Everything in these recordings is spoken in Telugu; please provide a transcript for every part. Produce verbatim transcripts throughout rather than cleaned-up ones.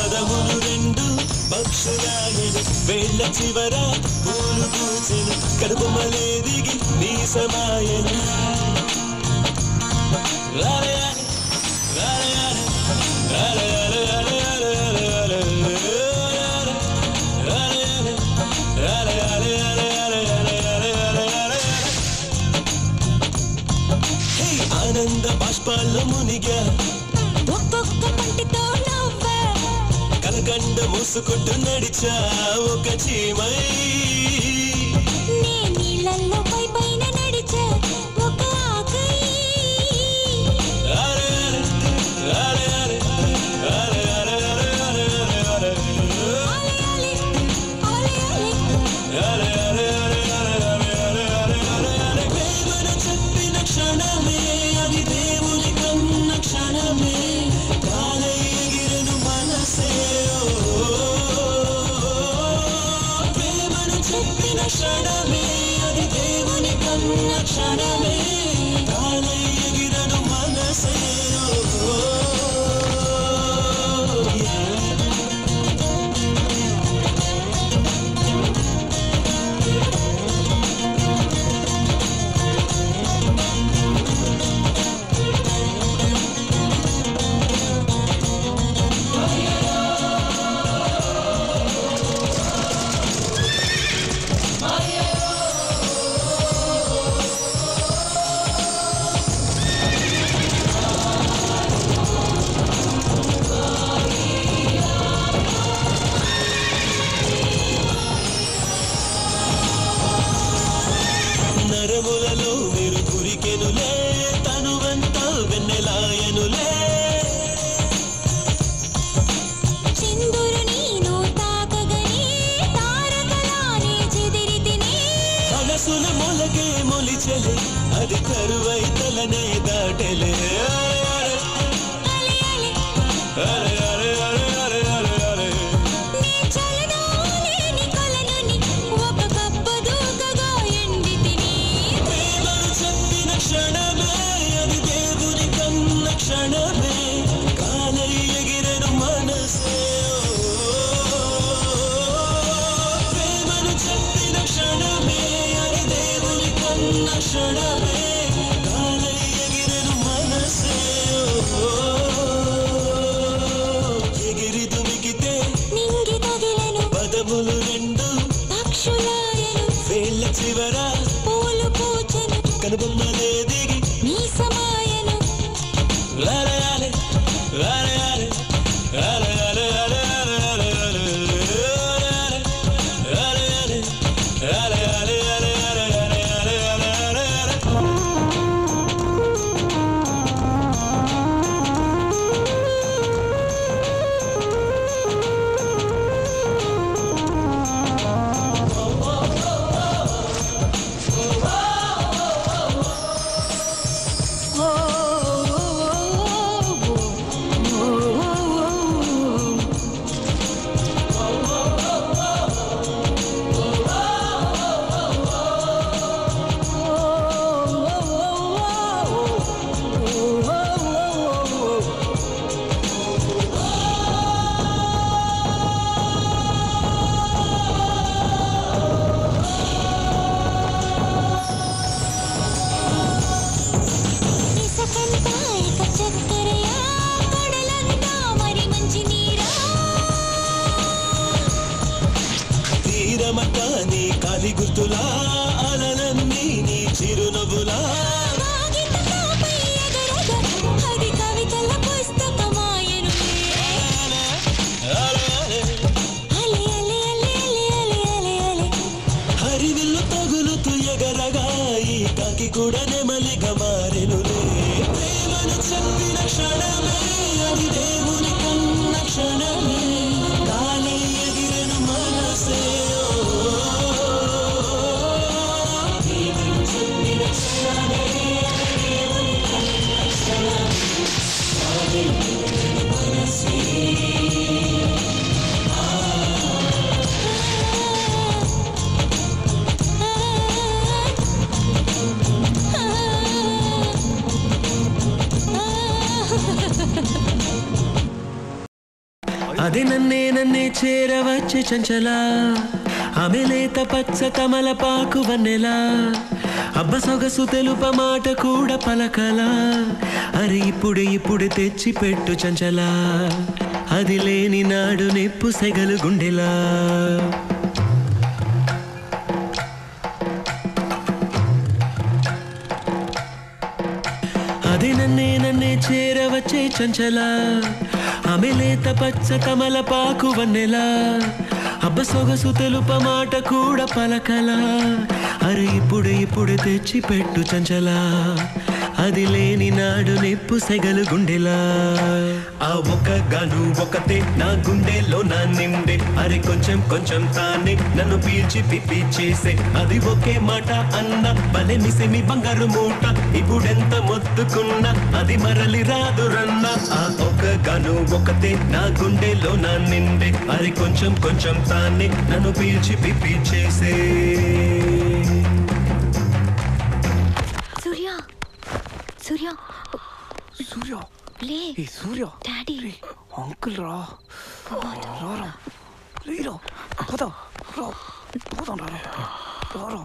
పదములు రెండు పక్షులాయను వేళ్ళ చివర పూలు పూచెను కడుపుమలే దిగి నీ సమాయను ఆనంద బాష్పాల్లో మునిగా ఒక్కొక్క పంటితో నవ్వా కలకండ మూసుకుంటూ నడిచా ఒక చీమై నే నీళ్ళల్లో పై పైన నడిచా ఒక ఆకై ప్రేమను చెప్పిన క్షణమే అది దేవుని కన్న క్షణమే కాలై ఎగిరెను మనసే ప్రేమను చెప్పిన క్షణమే అది దేవుని కన్న క్షణమే కాలై ఎగిరెను మనసే నరములలో మీరు కురికెనులే తనువంతా వెన్నెలాయనులే చిందురు నీను తాకగనే తారకలానే చెదిరితినే మనసుల మొలకే మొలిచెలే అది కరువై తలనే దాటెలే అలే అలే అరే అరే అరే అరే అరే అరే నీ చలనాలేని కలనని ఒక కప్ప దూకగా ఎండితిని ప్రేమను చెప్పిన క్షణమే అది దేవుని కన్న క్షణమే కాలై ఎగిరెను మనసే ప్రేమను చెప్పిన క్షణమే అది దేవుని కన్న క్షణమే కాలై ఎగిరెను మనసే ఎగిరి దుమికితే నింగి తగిలెను పదములు రెండు పక్షులాయను వేళ్ళ చివర పూలు పూచెను కనుబొమ్మలే దిగి నీ సమాయను లాలే లాలే లాలే లాలే లాలే లాలే లాలే లాలే లాలే లాలే లాలే ఇసకంతాయిక చక్కరయా కడలంతా మరి మంచి నీరా తీరమట నీ కాలి గుర్తులా అలలన్నీ నీ చిరునవ్వులా కాగితంపై ఎగరగా అది కవితల పుస్తకమాయను లాలే లాలే అలే అలే అలే అలే అలే అలే హరివిల్లు తగులుతూ ఎగరగా ఈ కాకి కూడా నెమలిగా మారెనులే ప్రేమను చెప్పిన క్షణమే అది దేవుని కన్న క్షణమే కాలై ఎగిరెను మనసే ప్రేమను చెప్పిన క్షణమే అది దేవుని కన్న క్షణమే కాలై ఎగిరెను మనసే ఆ అది నన్నే నన్నే చేరవచ్చే చంచల ఆమె లేత పచ్చ తమలపాకు వన్నెలా అబ్బ సొగసు తెలుప మాట కూడా పలకలా అరే ఇప్పుడు ఇప్పుడు తెచ్చి పెట్టు చంచల అది లేని నాడు నెప్పు సెగలు గుండెలా అది నన్నే నన్నే చేరవచ్చే చంచల ఆమె లేత పచ్చ తమలపాకు వన్నెలా అబ్బ సొగసు తెలుప మాట కూడా పలకలా అరే ఇప్పుడు ఇప్పుడు తెచ్చి పెట్టు చంచల అది లేని నాడు నెప్పు సెగలు గుండెలా ఆ ఒక గాను ఒకతే నా గుండెలో నా నిండే అరే కొంచెం కొంచెం తానే నన్ను పీల్చి పిప్పి చేసే అది ఒకే మాట అన్న బలే మిసిమి బంగారు మూట ఇప్పుడెంత మొత్తుకున్నా అది మరలి రాదు రన్న ఆ ఒక గాను ఒకతే నా గుండెలో నా నిండే అరే కొంచెం కొంచెం తానే నన్ను పీల్చి పిప్పి చేసే సూర్య సూర్య లే ఏ సూర్య డాడీ అంకుల్ రా రా రా పోదాం రా పోదాం రా రా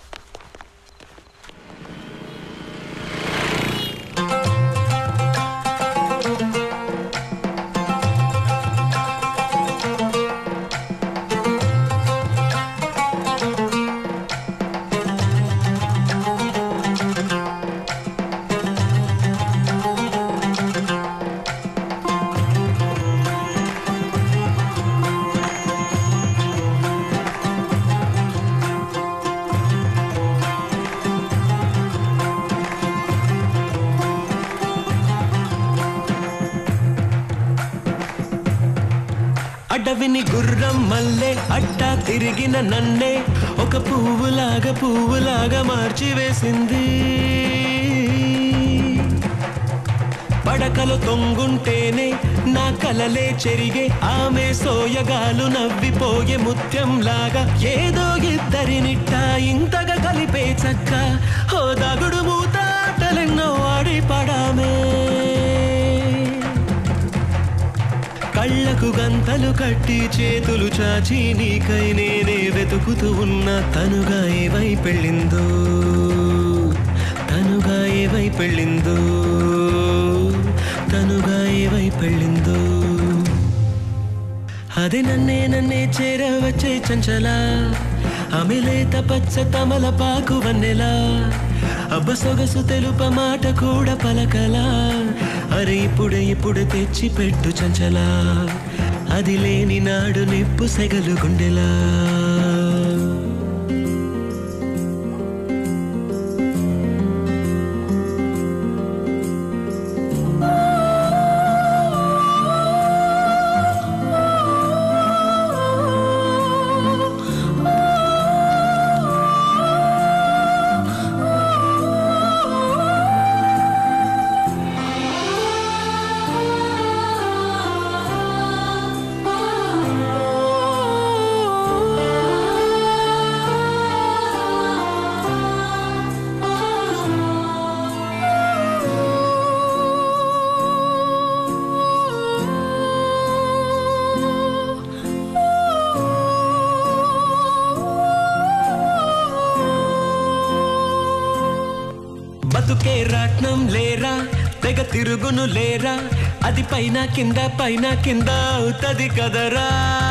అడవిని గుర్రం మల్లె అట్టా తిరిగిన నన్నే ఒక పువ్వులాగా పువ్వులాగా మార్చి వేసింది పడకలు తొంగుంటేనే నా కలలే చెరిగే ఆమె సోయగాలు నవ్విపోయే ముత్యంలాగా ఏదో ఇద్దరినిట్ట ఇంతగా కలిపే చక్క హోదాగుడు మూతాటలెన్నో ఆడి పడామే కళ్ళకు గంతలు కట్టి చేతులు చాచి నీకై నేనే వెతుకుతూ ఉన్న తనుగా ఏవై పెళ్ళిందో తనుగా ఏవై పెళ్ళిందో తనుగా ఏవై పెళ్ళిందో అది నన్నే నన్నే చేరవచ్చే చంచల ఆమె లేత పచ్చ తమలపాకు వన్నెలా అబ్బ సొగసు తెలుప మాట కూడా పలకలా అరే ఇప్పుడు ఇప్పుడు తెచ్చి పెట్టు చంచల అది లేని నాడు నిప్పు సెగలు గుండెలా బతుకే రాట్నం లేరా తెగ తిరుగును లేరా అది పైన కింద పైన కింద అవుతది కదరా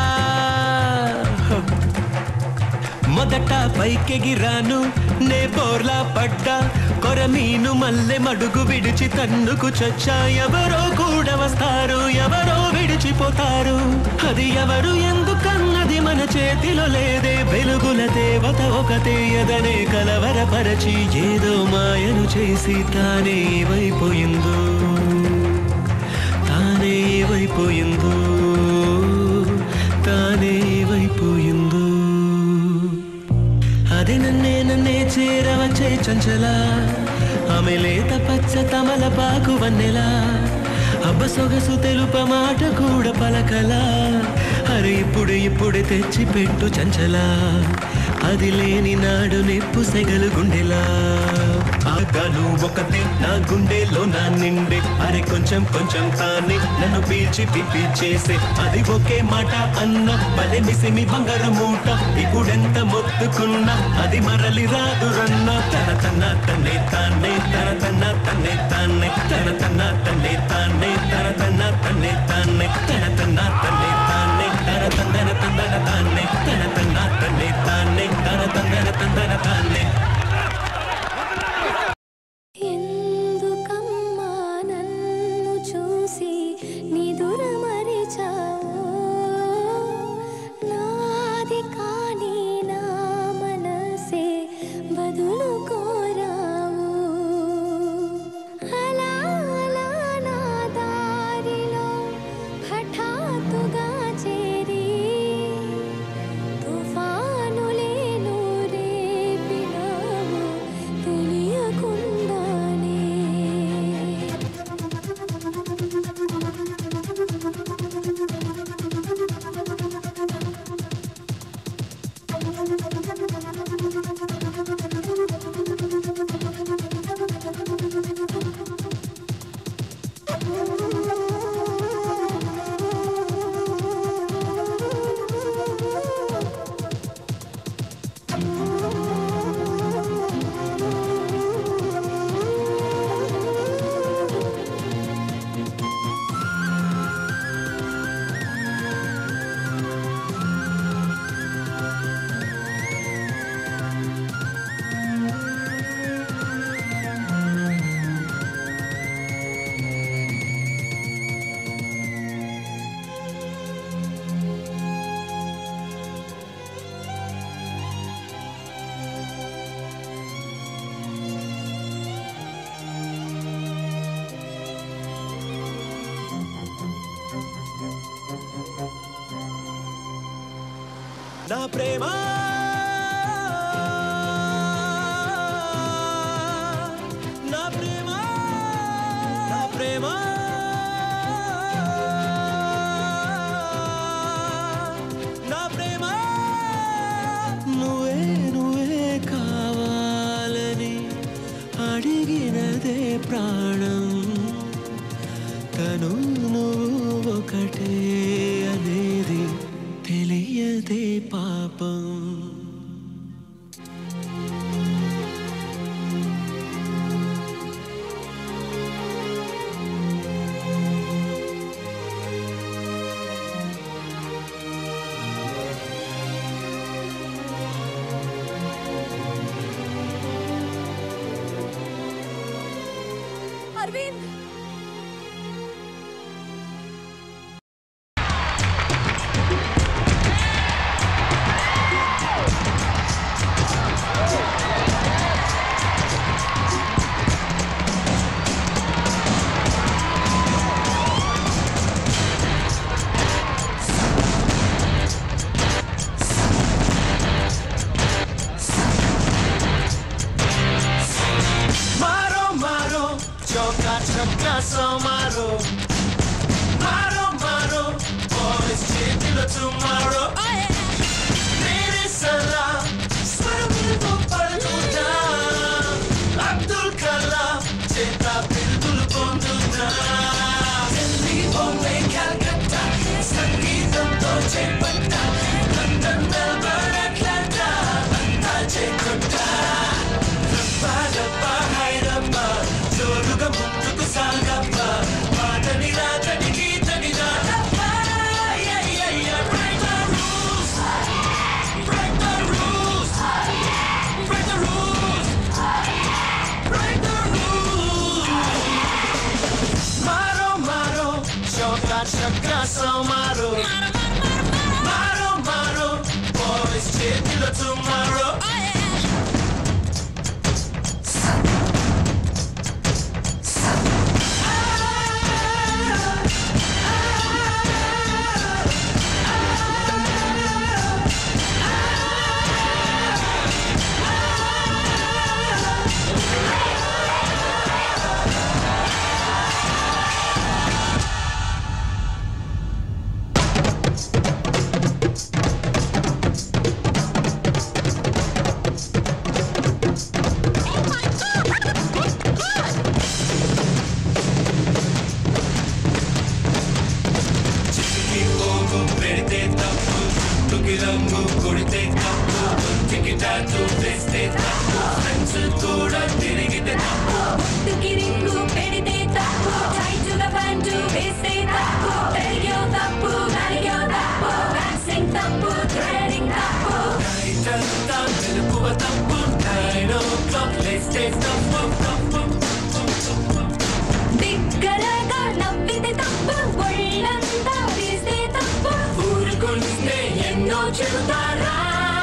మొదట పైకెగిరాను నే బోర్లా పడ్డా కొరమీను మల్లె మడుగు విడిచి తన్నుకు చచ్చా ఎవరో కూడా వస్తారు ఎవరో విడిచిపోతారు అది ఎవరు ఎందుకన్నది మన చేతిలో లేదే వెలుగుల దేవత ఒకతే ఎదనే కలవరపరచి ఏదో మాయను చేసి తానే ఏమైపోయిందో తానే ఏమైపోయిందో తానే ఏమైపోయిందో అది నన్నే నన్నే చేరవచ్చే చంచల ఆమె లేత పచ్చ తమలపాకు వన్నెలా అబ్బ సొగసు తెలుప మాట కూడా పలకలా అరే ఇప్పుడు ఇప్పుడు తెచ్చి పెట్టు చంచల అది లేని నాడు నిప్పు సెగలు గుండెలా ఆగాను ఒకటే నా గుండెలో నా నిండే అరే కొంచెం కొంచెం తానే నన్ను పీల్చి పిప్పి చేసే అది ఒకే మాట అన్న బలే మిసిమి బంగారు మూట ఇప్పుడెంత మొత్తుకున్నా అది మరలి రాదు రన్న తన తన తన్నే తానే తన తన తన్నే తానే తన తన తన్నే తానే తన తన తన్నే తానే తన తన తన్నే తానే తన తందన తందన తానే తన తన తన్నే తానే తన తందన తందన తానే ఎందుకమ్మా నన్ను చూసి నిదుర మరిచావు నాది కాని నా మనసే బదులు కోరావు అలా అలా నా దారిలో హఠాత్తుగా చేరి తుఫానులేను రేపినావు తెలియకుండానే నా ప్రేమ నా ప్రేమ నా ప్రేమ నా ప్రేమ నువ్వే నువ్వే కావాలని అడిగినదే ప్రాణం తను నువ్వు ఒకటే అనేది తెలియదే పాపం అరవింద్ मारो मारो चौका छक्का सौ मारो मारो मारो boys చేతిలో tomorrow मेरे सलाम స్వరములతో పలుకుతా అబ్దుల్ కలాం చేత పిలుపులు పొందుతా ఢిల్లీ బొంబే కలకత్తా సంగీతంతో చేపట్టా లండన్ మెల్బర్న్ అట్లాంటా అంతా చేకొట్టా రబ్బా హైరబ్బా జోరుగా ముందుకు సాగబ్బా పాటని రాతని గీతని రాతబ్బా break the rules break the rules break the rules break the rules मारो मारो चौका छक्का सौ मारो मारो मारो boys చేతిలో tomorrow చేస్తే తప్పు ఫ్రెండ్స్ కూడా తిరిగితే తప్పు ముట్టుకి రింగు పెడితే తప్పు టైటుగా ప్యాంటు వేస్తే తప్పు పెరిగో తప్పు నలిగో తప్పు వ్యాక్సింగ్ తప్పు థ్రెడింగ్ తప్పు నైట్ అంతా తెలుపువ తప్పు నైన్ ఓ క్లాక్ లేస్తే తప్పు తప్పు బిగ్గరగా నవ్వితే తప్పు ఒళ్ళంతా తీస్తే తప్పు ఊరుకుంటే ఎన్నో చెబుతారా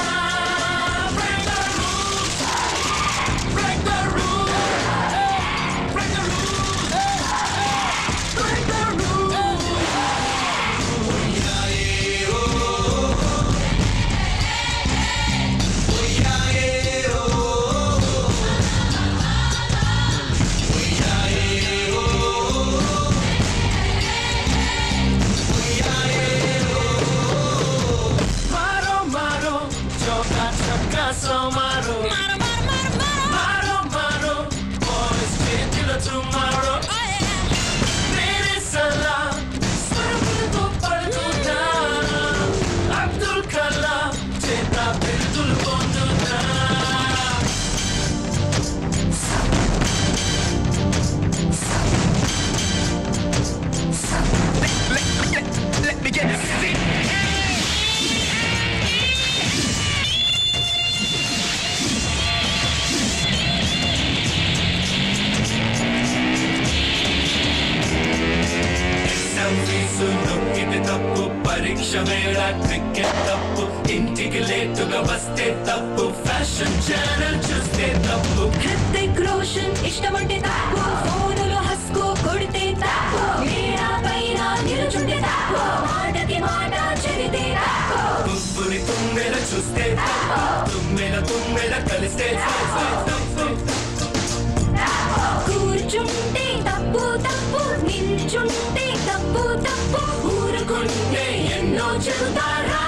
తప్పు పరీక్ష వేళ క్రికెట్ తప్పు ఇంటికి లేటుగా వస్తే తప్పు ఫ్యాషన్ ఛానల్ చూస్తే తప్పు హృతిక్ రోషన్ ఇష్టమంటే తప్పు ఫోనులో హస్కు కొడితే తప్పు మేడా పైన నిలుచుంటే తప్పు మాటకి మాట చెబితే తప్పు పువ్వుని తుమ్మెద చూస్తే తప్పు తుమ్మెద తుమ్మెద కలిస్తే తప్పు కూర్చుంటే తప్పు తప్పు నిల్చుంటే తప్పు తప్పు ఊరుకుంటే ఎన్నో చెబుతారా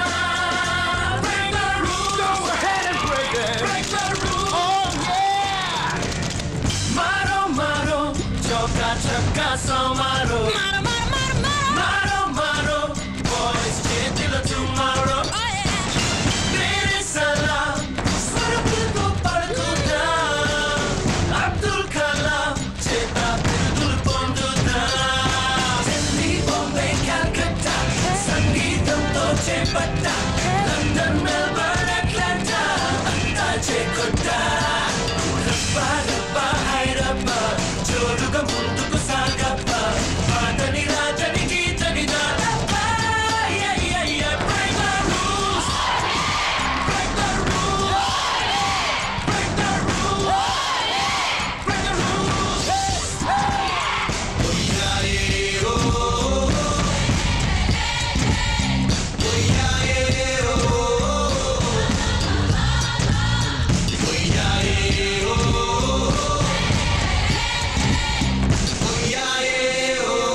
మారో మారో చౌకా చక్కా సోమారో మారో మారో బాయ్స్ చేతిలో టుమారో తేరే సలా స్వరపులతో పడుతుందా అబ్దుల్ కలాం చేత పిలుపులు పొందుతా ఢిల్లీ బాంబే కల్కత్తా సంగీతంతో చేపట్టా లండన్ మెల్బర్న్ అట్లాంటా అంతా చేకొట్టా రబ్బా రబ్బా హైరబ్బా జోరుగా ముందుకు సాగబ్బా పాటని రాజని గీతని దాటబ్బా yeah, yeah, yeah. Break the rules. Break the rules. Break the rules. Break the rules. Oh yeah, yeah, oh. Oh yeah, yeah, oh. Oh yeah, yeah, oh. Oh yeah, yeah, oh.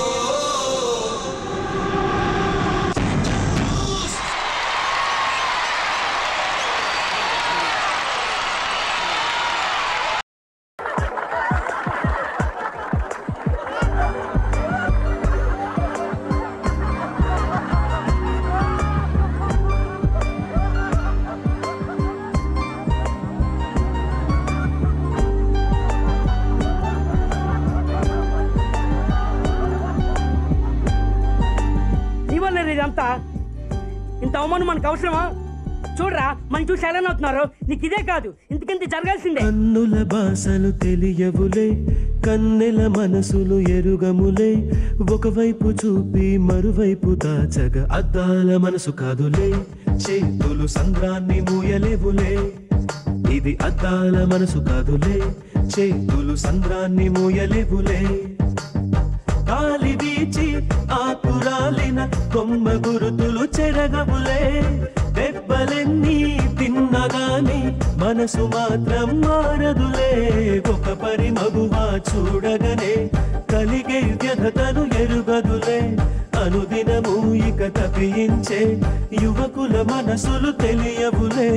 ఇవ్వలే ఇదంతా ఇంత అవమానం మనకు అవసరమా? చూడరా మనం చూసి ఎలా అవుతున్నారు. నీకు ఇదే కాదు ఇంతకింత జరగాల్సిందే. కన్నుల బాసలు తెలియవులే కన్నెల మనసులు ఎరుగములే ఒకవైపు చూపి మరువైపు దాచగ అద్దాల మనసు కాదులే చేతులు సంద్రాన్ని మూయలేవులే ఇది అద్దాల మనసు కాదులే చేతులు సంద్రాన్ని మూయలేవులే గాలి వీచి ఆకురాలిన కొమ్మ గురుతులు చెరగవులే దెబ్బలెన్ని తిన్నగాని మనసు మాత్రం మారదులే ఒక పరి మగువా చూడగనే కలిగే వ్యధతను ఎరుగదులే అనుదినము ఇక తప్పించే యువకుల మనసులు తెలియవులే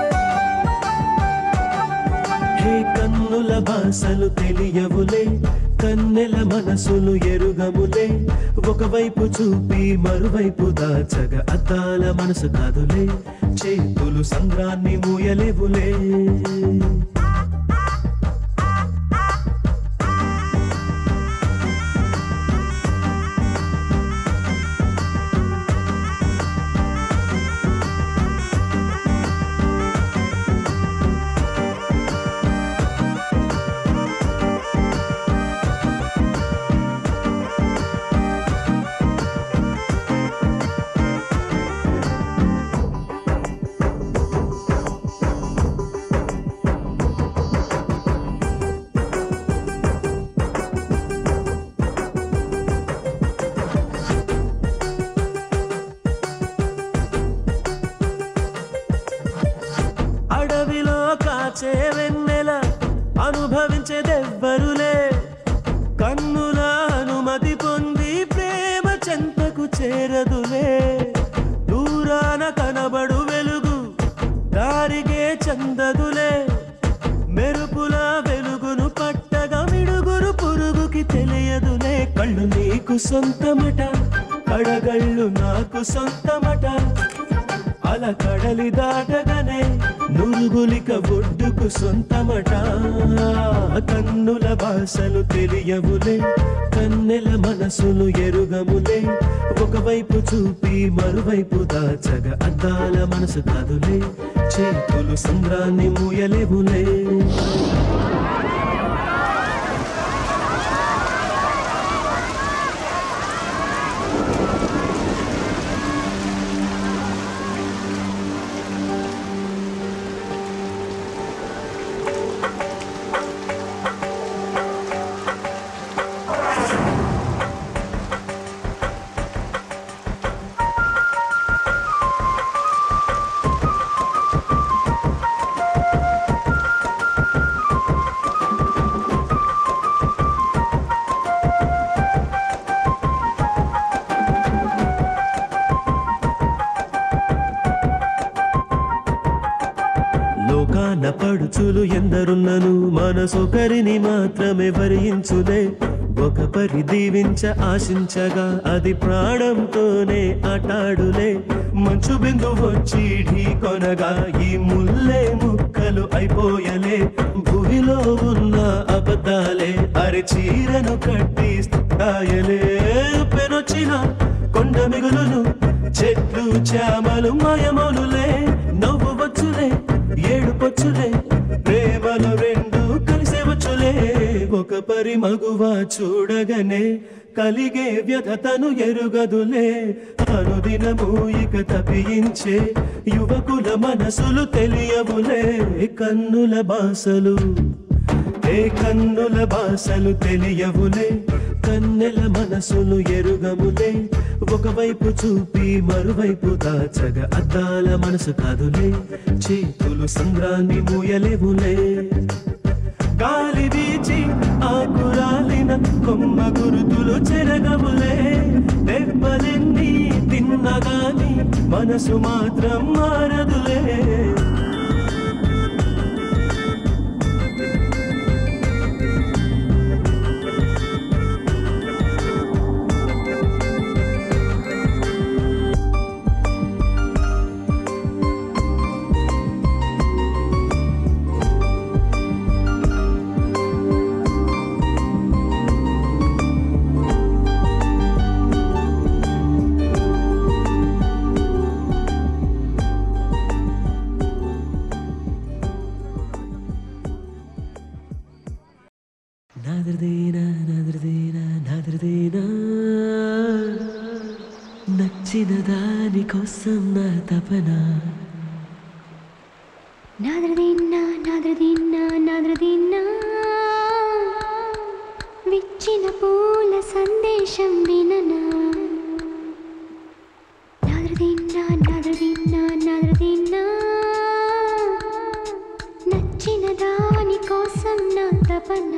కన్నుల భాషలు తెలియవులే కన్నెల మనసులు ఎరుగములే ఒకవైపు చూపి మరువైపు దాచగ అద్దాల మనసు కాదులే చేతులు సంద్రాన్ని మూయలేవులే వెన్నెల అనుభవించేదెవ్వరులే కన్నుల అనుమతి పొంది ప్రేమ చెంతకు చేరదులే దూరాన కనబడు వెలుగు దారిగే చందదులే మెరుపుల వెలుగును పట్టగా మిడుగురు పురుగుకి తెలియదులే కళ్ళు నీకు సొంతమట కడగళ్ళు నాకు సొంతమట అల కడలి దాటగానే నురుగులిక ఒడ్డుకు సొంతమట కన్నుల భాషలు తెలియవులే కన్నెల మనసులు ఎరుగములే ఒకవైపు చూపి మరువైపు దాచగ అద్దాల మనసు కాదులే చేతులు సంద్రాన్ని మూయలేవులే లోకాన పడుచులు ఎందరున్నను మనసొకరిని మాత్రమే వరించులే ఒక పరి దీవించ ఆశించగా అది ప్రాణంతోనే ఆటాడులే మంచు బిందు వచ్చి ఢీ కొనగా ఈ ముల్లే ముక్కలు అయిపోయలే భూమిలో ఉన్న అబద్ధాలే అరి చీరను కట్టి స్థాయలే పెనొచ్చిన కొండ మిగులును చెట్లు చామలు మాయమౌలులే నవ్వు వచ్చులే ఏడు పచ్చులే ప్రేమలు రెండు కలిసే వచ్చులే ఒక పరి మగువ చూడగనే కలిగే వ్యధతను ఎరుగదులే అనుదినము ఇక తప్పించే యువకుల మనసులు తెలియవులే కన్నుల భాషలు ఏ కన్నుల భాషలు తెలియవులే కన్నెల మనసులు ఎరుగములే ఒకవైపు చూపి మరువైపు దాచగ అద్దాల మనసు కాదులే చేతులు సంద్రాన్ని మూయలేవులే గాలి వీచి ఆకురాలిన కొమ్మ గురుతులు చెరగవులే దెబ్బలెన్ని తిన్నగాని మనసు మాత్రం మారదులే నచ్చిన దాని కోసం నా తపన నాదరదీన్నా నాదరదీన్నా నాదరదీన్నా విచ్చిన పూల సందేశం విననా నాదరదీన్నా నాదరదీన్నా నాదరదీన్నా నచ్చిన దాని కోసం నా తపన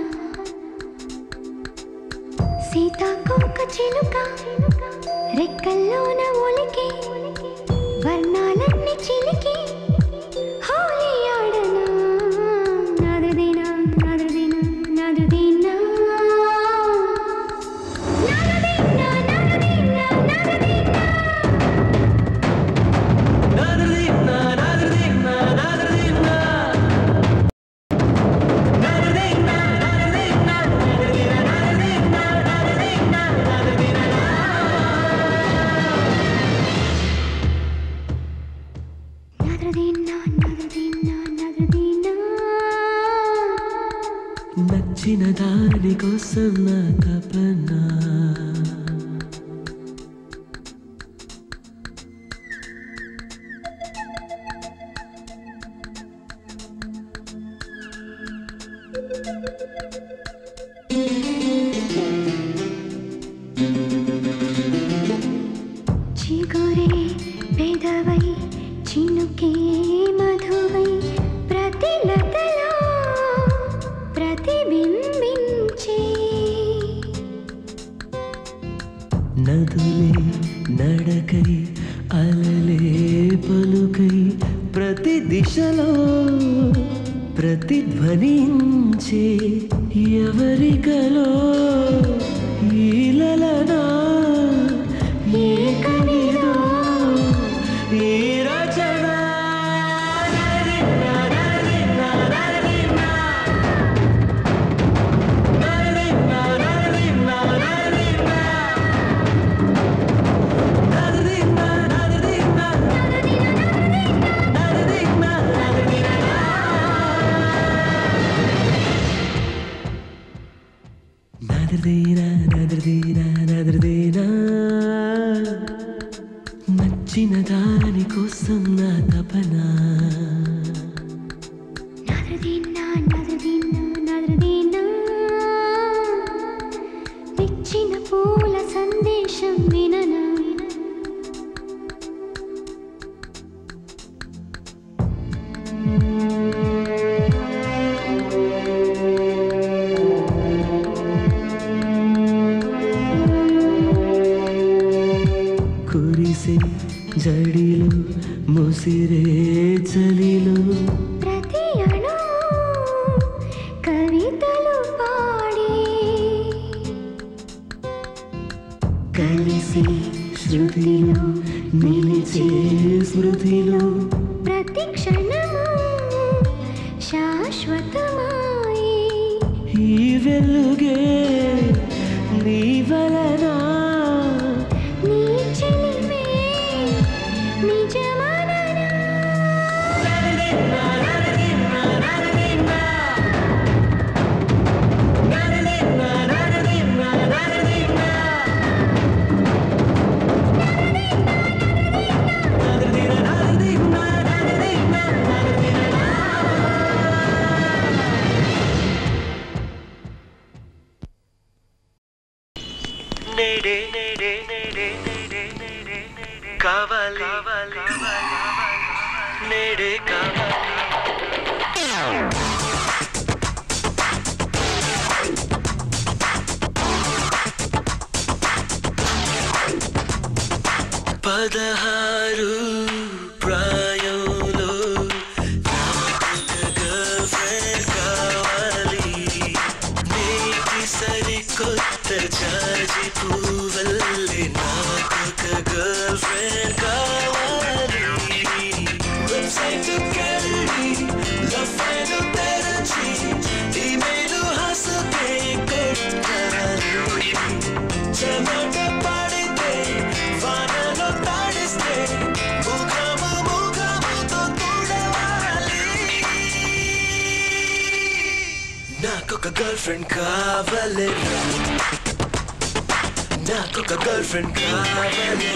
సీతాకోక చిలుక రెక్కల్లోన ఒలికి వర్ణాలన్నీ చిలికి హోలీ ఆడనా నాదరదీనా నాదరదీనా నాదరదీనా నదులే నడకై అలలే పలుకై ప్రతి దిశలో ప్రతిధ్వనించే ఎవరికలో ఈలలనా ఏకనిదో ఈ రచన నచ్చిన దాని కోసం నా తపన తెచ్చిన పూల సందేశం విననా కురిసే జడిలో ముసిరే చలిలో ప్రతి అణు కవితలు పాడి కలిసి శృతిలో నిలిచే స్మృతిలో ప్రతి క్షణము శాశ్వతమాయి ఈ వెలుగే నీ వలన నీ చెలిమే నిజమననా నేడే నేడే నేడే నేడే నేడే నేడే కావాలి నేడే కావాలి పదహారు ప్రాయంలో నాకొక గర్ల్ఫ్రెండ్ కావాలి నేటి సరికొత్త జాజి పువ్వల్లే నాకొక గర్ల్ఫ్రెండ్ కావాలి వెబ్సైట్ కెళ్ళి లవ్ ఫైల్ తెరచి ఈమెయిల్ హసుకే కొట్టాలి చెమట పడితే వానలో తాడిస్తే ముఖము ముఖముతో తుడవాలి నాకొక గర్ల్ ఫ్రెండ్ కావాలి నాకొక గర్ల్ ఫ్రెండ్ కావాలి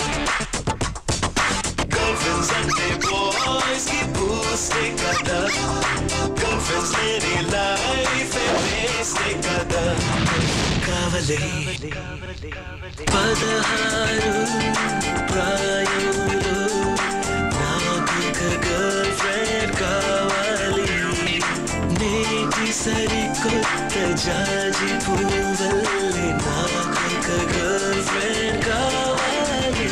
గర్ల్ ఫ్రెండ్స్ అంటే బాయ్స్ కి పూస్తే కదా గర్ల్ ఫ్రెండ్స్ లేని లైఫ్ వేస్తే కదా కావాలి పదహారు ప్రాయంలో నాకొక గర్ల్ ఫ్రెండ్ కావాలి నేటి సరికొత్త జాజి పువ్వల్లే నాకొక గర్ల్ ఫ్రెండ్ కావాలి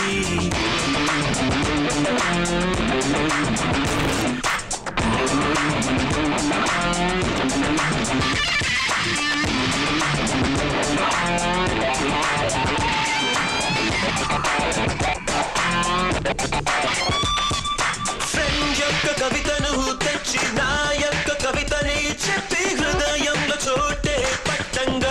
ఫ్రెండ్ యొక్క కవితను తెచ్చి నా యొక్క కవితని చెప్పి హృదయంలో చోటే పట్టంగా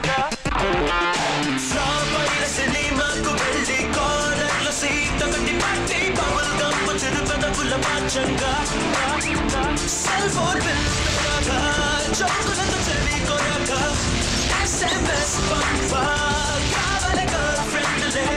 ఫ్లాపైన సినిమాకు వెళ్ళి కాలర్లో సీత కట్టి పట్టి బబుల్ గమ్ము చిరుపెదవుల మార్చంగా సెల్ ఫోన్ బిల్ చౌకులతో చెవి కొరక ఎస్ఎంఎస్ పంపా కావాలి గర్ల్ ఫ్రెండ్లే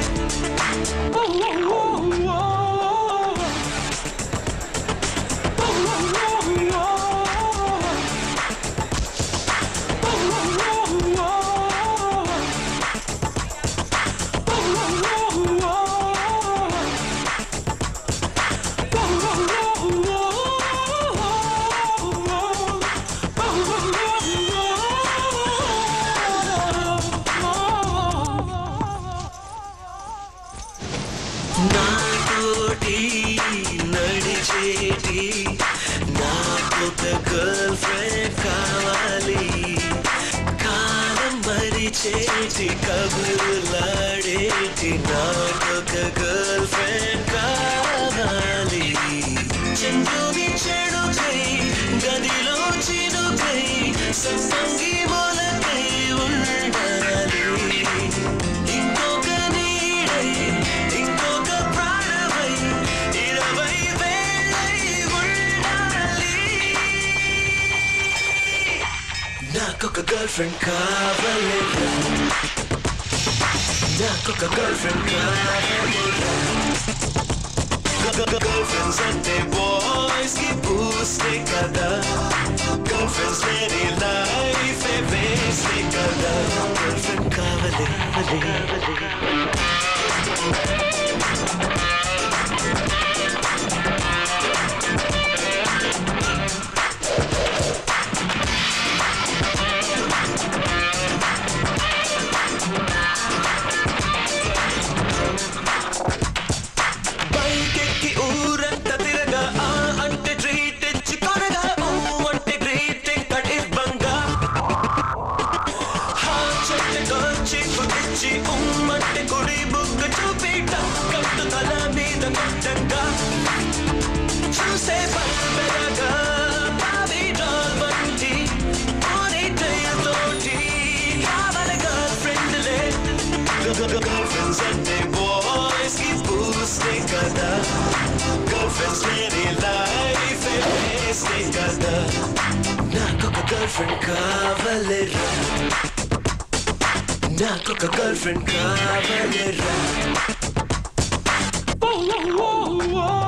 కబులాడేటి నాకొక గర్ల్ ఫ్రెండ్ కావాలి చెంగుని చెడుకై గదిలో చినుకై సంపంగి మొలకై ఉండాలి ఇంకొక నీడై ఇంకొక ప్రాణమై ఇరవై వేళై ఉండాలి నాకొక గర్ల్ ఫ్రెండ్ కావాలి నాకొక గర్ల్ ఫ్రెండ్ కావాలి Girlfriends ante boys ki puste kada Girlfriends mere life e waste kada Girlfriend kavale Girlfriends ante boys ki puste kada Girlfriends mere life e waste kada Nakoka girlfriend kavalera Nakoka girlfriend kavalera Oh oh oh oh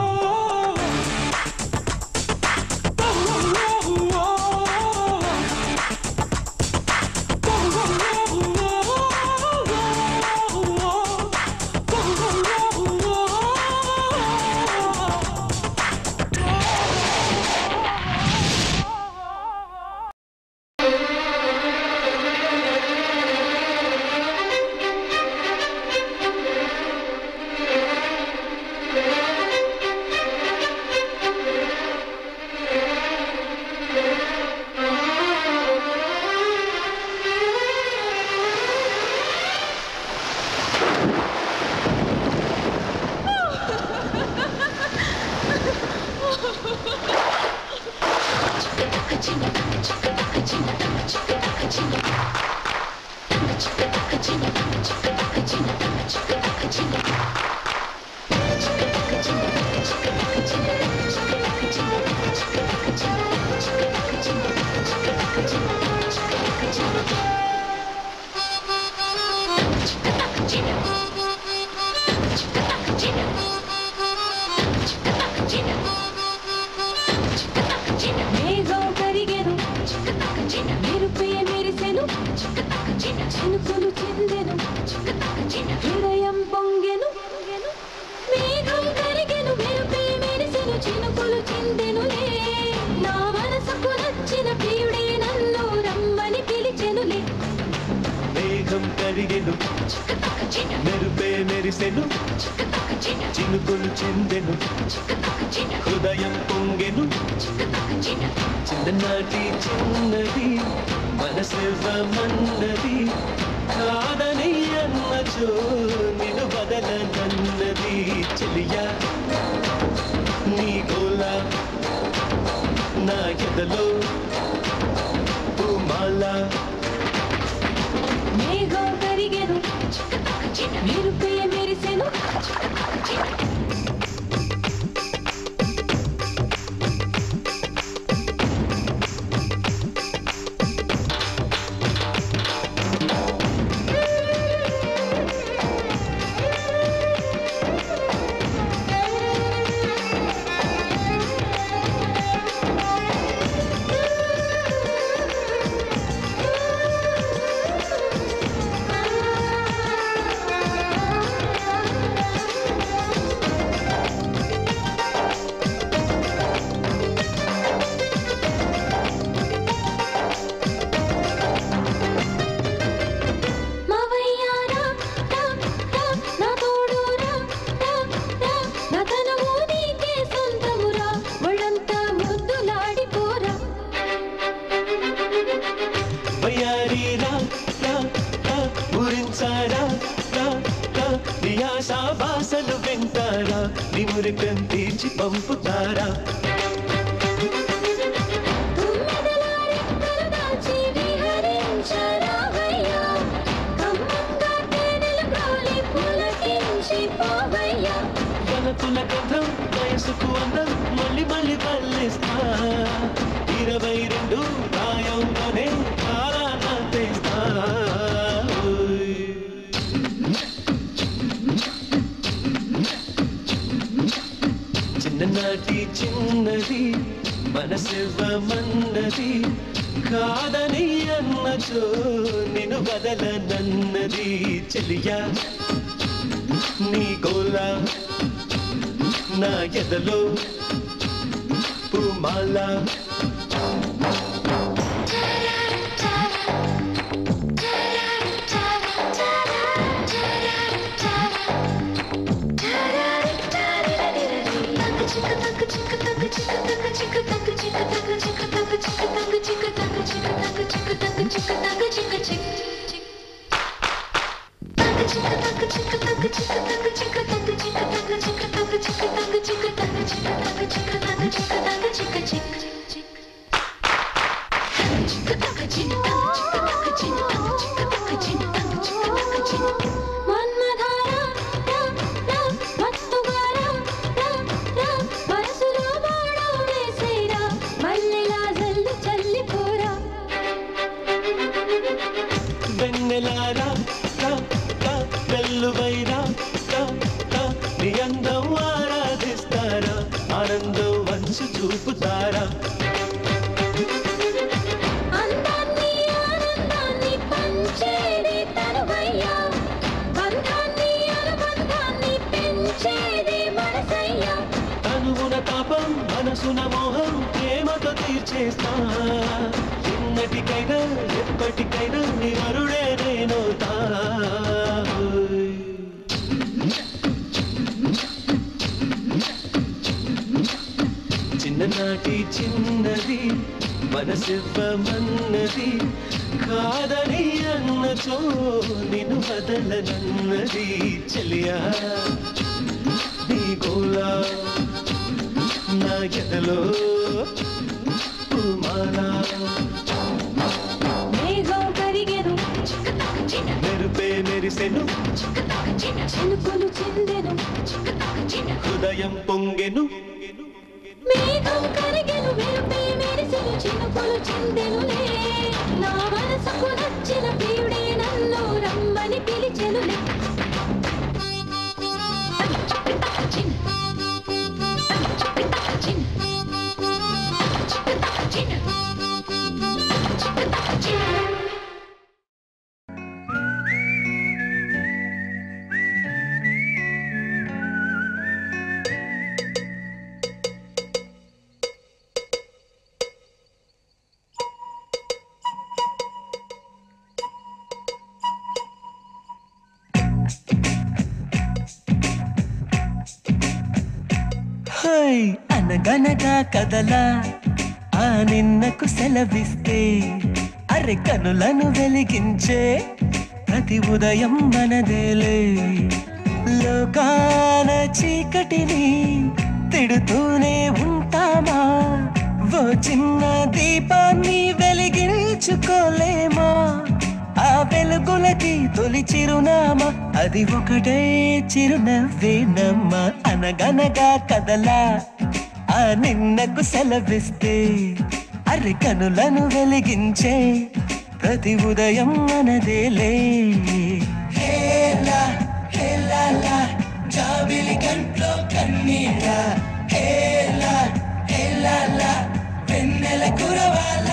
మెరుపే మెరిసెను చినుకులు చిందెను హృదయం పొంగెను చిన్ననాటి చిన్నది మనసివ్వమన్నది కాదని అన్నచో నిన్ను బదలనన్నది చెలియా నీ గోల నా ఎదలో పూమాల మేఘం కరిగెను మెరుపే మెరిసెను బాసలు వింటారా నిమురికం తీర్చి పంపుతారా వలపుల గంధం వయసుకు అందం మళ్ళీ మళ్ళీ పల్లిస్తా ఇరవై రెండు ప్రాయంలోనే కాలాన తెస్తా చిన్ననాటి చిన్నది మనసివ్వమన్నది కాదని అన్నచో నిన్ను వదలనన్నది చెలియా నీ గోలా నా ఎదలో పూమాల వెన్నెలారా వెల్లువైరా నీ అందం ఆరాధిస్తారా ఆనందం వంచి చూపుతారా తనువున తాపం మనసున మోహం ప్రేమతో తీర్చేస్తా ఎన్నటికైనా ఎప్పటికైనా నీ వరుడే నేనవుతా చిన్ననాటి చిన్నది మనసివ్వమన్నది కాదని అన్నచో నిన్ను వదలనన్నది చెలియా నీ గోలా నా ఎదలో పూమాలా మెరుపే మెరిసెను చినుకులు చెందెను హృదయం పొంగెను మేఘం కరిగెను మెరుపే మెరిసెను చినుకులు చెందెనులే నా మనసుకు నచ్చిన ప్రియుడే నన్ను రమ్మని పిలిచెనులే అనగనగా కదలా ఆ నిన్నకు సెలవిస్తే అరె కనులను వెలిగించే ప్రతి ఉదయం మనదేలే లోకాన చీకటిని తిడుతూనే ఉంటామా ఓ చిన్న దీపాన్ని వెలిగించుకోలేమా ఆ వెలుగులకి తొలి చిరునామా అది ఒకటే చిరునవ్వేనమ్మా అనగనగా కదలా ఆ నిన్నకు సెలవిస్తే అరి కనులను వెలిగించే ప్రతి ఉదయం మనదేలే హేలా హేలా జాబిలి కంట్లో కన్నీళ్ళ హేలా హేలా వెన్నెల కురవాలా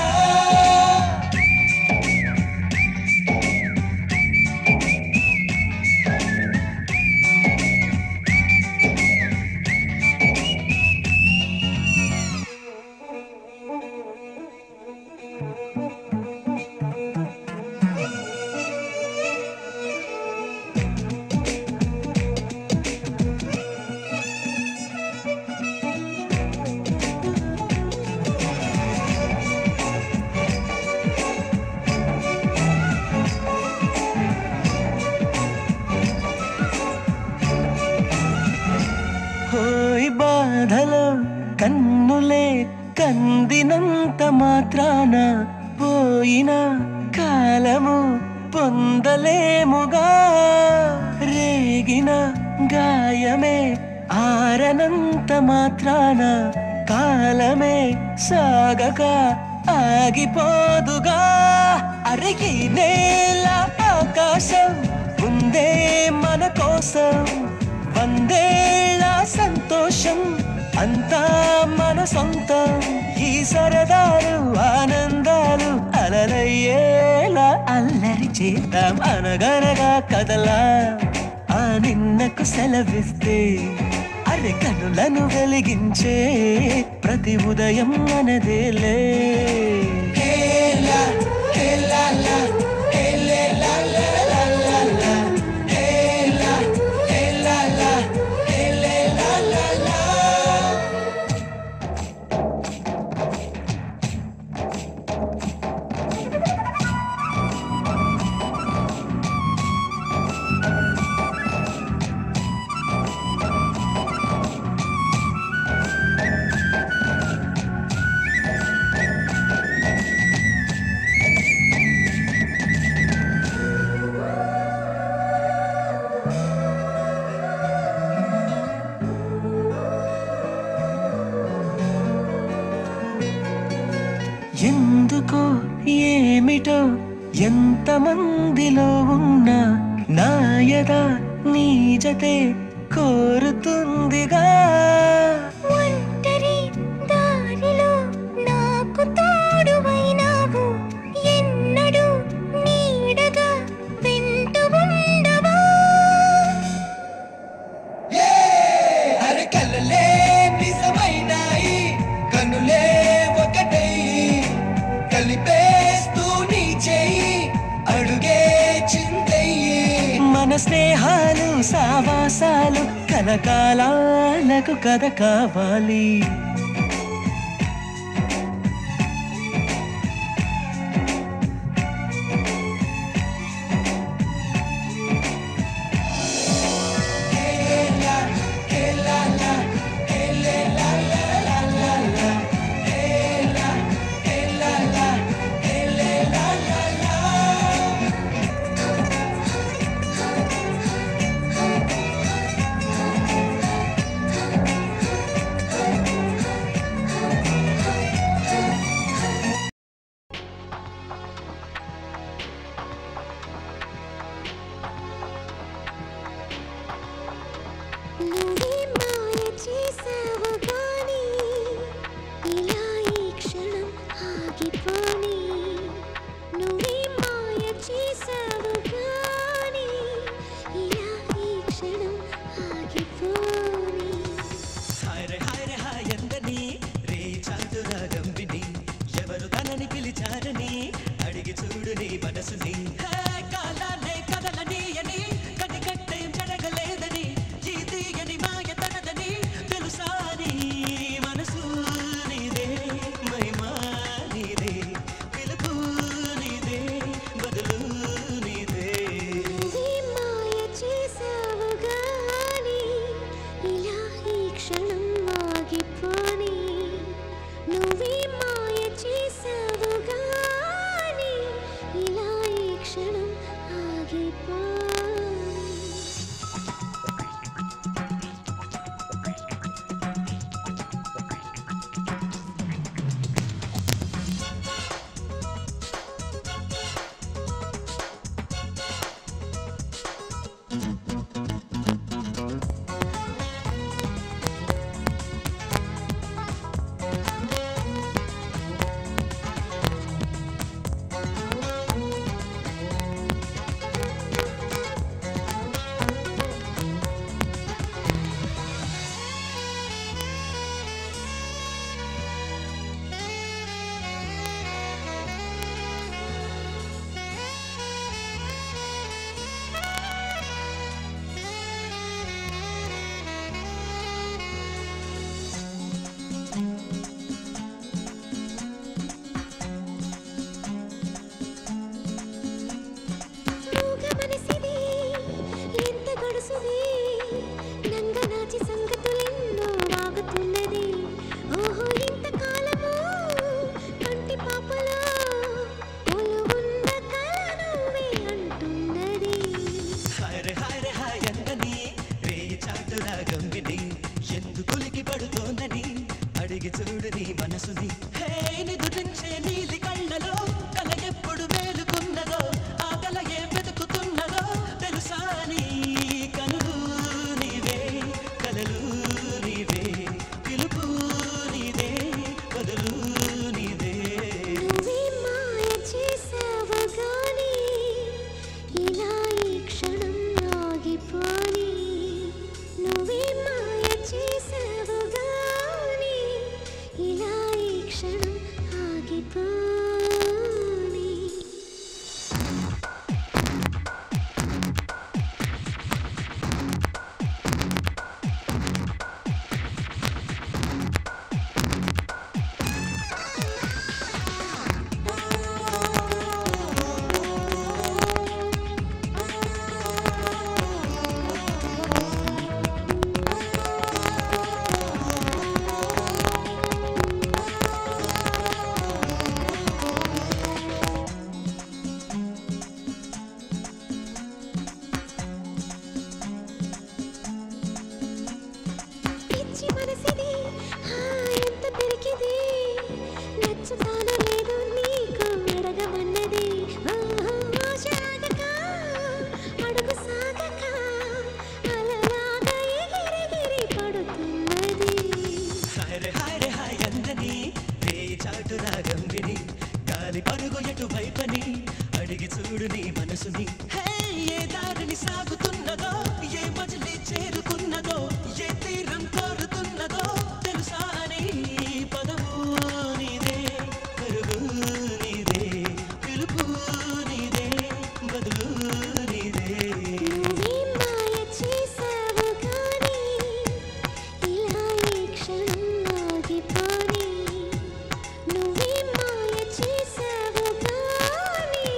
కందినంత మాత్రాన పోయిన కాలము పొందలేముగా రేగిన గాయమే ఆరనంత మాత్రాన కాలమే సాగక ఆగిపోదుగా అరిగి నేల ఆకాశం ఉందే మన కోసం వందేళ్ళ సంతోషం అంతా మన సొంతం ఈ సరదాలు ఆనందాలు అలలయ్యేలా అల్లరి చేద్దాం అనగనగా కదలా ఆ నిన్నకు సెలవిస్తే అరే కనులను వెలిగించే ప్రతి ఉదయం మనదేలే హేలా హేలా లా హేలే లా లా లా లా లా హేలా హేలా లా హేలే లా లా లా ఎందుకో ఏమిటో ఎంతమందిలో ఉన్నా నాయద నీ జతే కోరుతుందిగా ఒంటరి దారిలో నాకు తోడువైనావు ఎన్నడూ నీడగా వెంట ఉండవా అరే కలలే నిజమైనాయి కనులే ఒకటై కలిపేస్తూ నీ చెయ్యి అడుగే చింతయ్యి మన స్నేహాలు సావాసాలు కలకాలాలకు కథ కావాలి నువ్వే మాయ చేసావు గాని ఇలా ఈ క్షణం ఆగిపోని నువ్వే మాయ చేసావు గాని ఇలా ఈ క్షణం ఆగిపోని హాయ్ హాయ్ హాయ్ ఎందని రే చాతురాగం విని ఎవరు తనని పిలిచారని అడిగి చూడు నీ మనసుని కాలాలే కదలని అని కది కట్టేం జరగలేదని ఈ తీయని మాయ అడిగి చూడు నీ మనసుని హే నిదురించే నీలి కళ్ళలో కల ఎప్పుడు మేలుకున్నదో ఆ కల ఏ వెతుకుతున్నదో తెలుసా నీ కనులు నీవే కలలు నీవే పిలుపు నీదే బదులు నీదే నువ్వే మాయ చేసావు గాని ఇలా ఈ క్షణం ఆగిపోని నువ్వే మాయ చేసావు గాని ఇలా ఈ క్షణం ఆగిపోని పిచ్చి మనసిది హా ఎంత పెరికిది నచ్చుతానో లేదో నీకు అడగమన్నది ఓహో ఆశరాగక అడుగు సాగక అలలాగా ఎగిరెగిరి పడుతున్నది హాయ్ రే హాయ్ రే హాయ్ అందని రే చాటు రాగం విని గాలి పరుగు ఎటు వైపని అడిగి చూడు నీ మనసుని హే ఏ దారిని సాగుతున్నదో ఏ మజిలీ చేరుకున్నదో ఏ తీరం కోరుతున్నదో తెలుసా నీ పదము నీదే పరుగు నీదే పిలుపు నీదే బదులు నీదే నువ్వే మాయ చేసావు గాని ఇలా ఈ క్షణం ఆగిపోని నువ్వే మాయ చేసావు గాని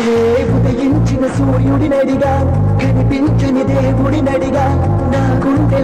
ఉదయించిన సూర్యుడి నడిగా కనిపించని దేవుడి నడిగా నా గుండె